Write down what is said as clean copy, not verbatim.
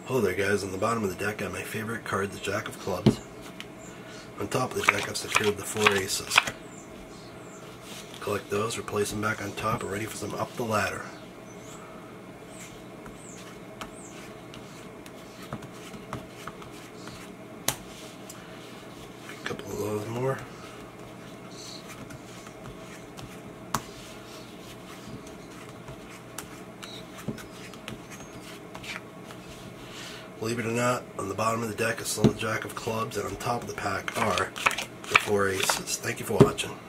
Hello there guys, on the bottom of the deck I have my favorite card, the Jack of Clubs. On top of the deck I've secured the 4 aces. Collect those, replace them back on top, and ready for some up the ladder. A couple of those more. Believe it or not, on the bottom of the deck is still the Jack of Clubs, and on top of the pack are the 4 aces. Thank you for watching.